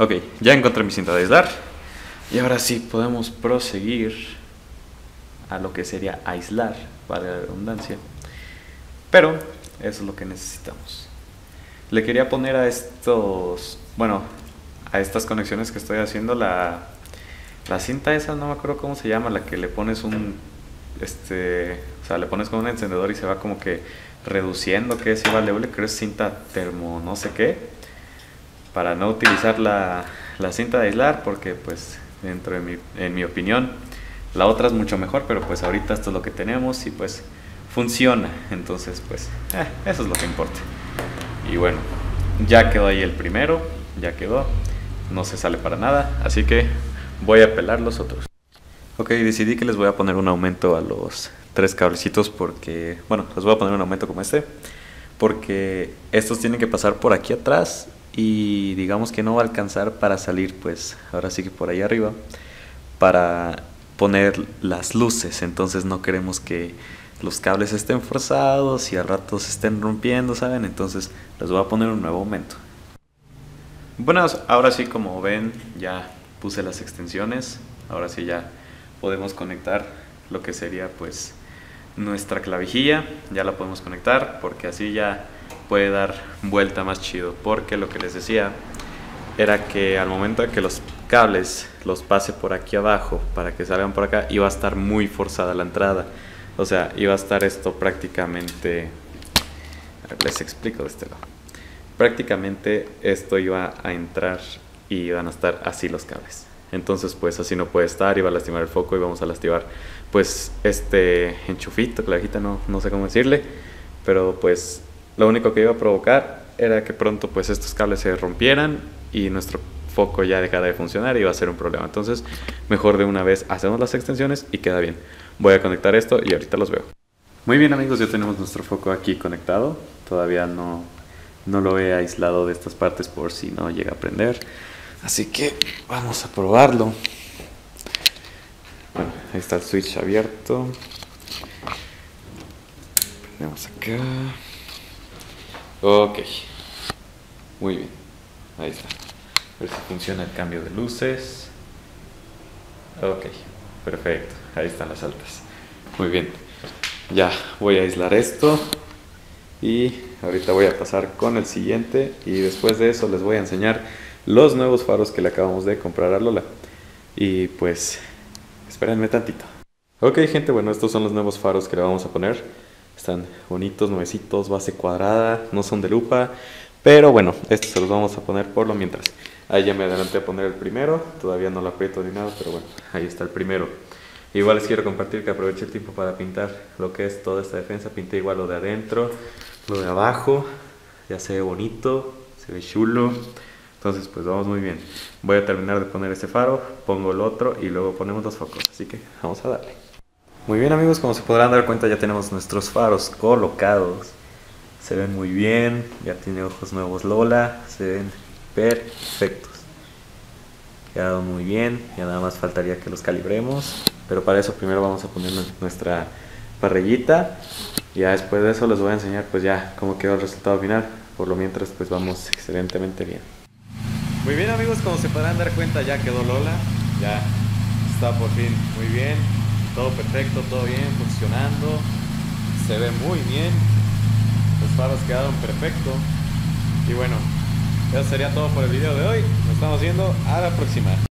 Ok, ya encontré mi cinta de aislar. Y ahora sí podemos proseguir a lo que sería aislar, para la redundancia. Pero eso es lo que necesitamos. Le quería poner a estos, bueno, a estas conexiones que estoy haciendo la cinta esa, no me acuerdo cómo se llama, la que le pones o sea, le pones con un encendedor y se va como que reduciendo, que es igual de doble, creo que es cinta termo no sé qué, para no utilizar la cinta de aislar, porque pues en mi opinión la otra es mucho mejor, pero pues ahorita esto es lo que tenemos y pues funciona, entonces pues eso es lo que importa. Y bueno, ya quedó ahí el primero, ya quedó, no se sale para nada, así que voy a pelar los otros. Ok, decidí que les voy a poner un aumento a los tres cablecitos porque, bueno, les voy a poner un aumento como este, porque estos tienen que pasar por aquí atrás y digamos que no va a alcanzar para salir, pues ahora sí que por ahí arriba, para poner las luces. Entonces no queremos que los cables estén forzados y al rato se estén rompiendo, ¿saben? Entonces les voy a poner un nuevo aumento. Bueno, ahora sí, como ven, ya puse las extensiones. Ahora sí ya podemos conectar lo que sería pues nuestra clavijilla. Ya la podemos conectar porque así ya puede dar vuelta más chido, porque lo que les decía era que al momento de que los cables los pase por aquí abajo para que salgan por acá, iba a estar muy forzada la entrada, o sea, iba a estar esto prácticamente, les explico de este lado, prácticamente esto iba a entrar y iban a estar así los cables. Entonces pues así no puede estar, iba a lastimar el foco y vamos a lastimar pues este enchufito, clavijita, no sé cómo decirle, pero pues lo único que iba a provocar era que pronto pues estos cables se rompieran y nuestro foco ya dejara de funcionar y iba a ser un problema. Entonces mejor de una vez hacemos las extensiones y queda bien. Voy a conectar esto y ahorita los veo. Muy bien amigos, ya tenemos nuestro foco aquí conectado. Todavía no lo he aislado de estas partes por si no llega a prender. Así que vamos a probarlo. Bueno, ahí está el switch abierto. Prendemos acá. Ok. Muy bien. Ahí está. A ver si funciona el cambio de luces. Ok. Perfecto. Ahí están las altas. Muy bien. Ya voy a aislar esto. Y ahorita voy a pasar con el siguiente. Y después de eso les voy a enseñar los nuevos faros que le acabamos de comprar a Lola. Y pues, espérenme tantito. Ok gente, bueno, estos son los nuevos faros que le vamos a poner. Están bonitos, nuevecitos, base cuadrada, no son de lupa. Pero bueno, estos se los vamos a poner por lo mientras. Ahí ya me adelanté a poner el primero. Todavía no lo aprieto ni nada, pero bueno, ahí está el primero. Igual les quiero compartir que aproveché el tiempo para pintar lo que es toda esta defensa. Pinté igual lo de adentro, lo de abajo. Ya se ve bonito, se ve chulo. Entonces pues vamos muy bien. Voy a terminar de poner este faro, pongo el otro y luego ponemos los focos. Así que vamos a darle. Muy bien amigos, como se podrán dar cuenta ya tenemos nuestros faros colocados. Se ven muy bien, ya tiene ojos nuevos Lola, se ven perfectos. Quedaron muy bien, ya nada más faltaría que los calibremos. Pero para eso primero vamos a poner nuestra parrillita. Y ya después de eso les voy a enseñar pues ya cómo quedó el resultado final. Por lo mientras pues vamos excelentemente bien. Muy bien amigos, como se podrán dar cuenta ya quedó Lola, ya está por fin muy bien, todo perfecto, todo bien, funcionando, se ve muy bien, los faros quedaron perfectos y bueno, eso sería todo por el video de hoy, nos estamos viendo a la próxima.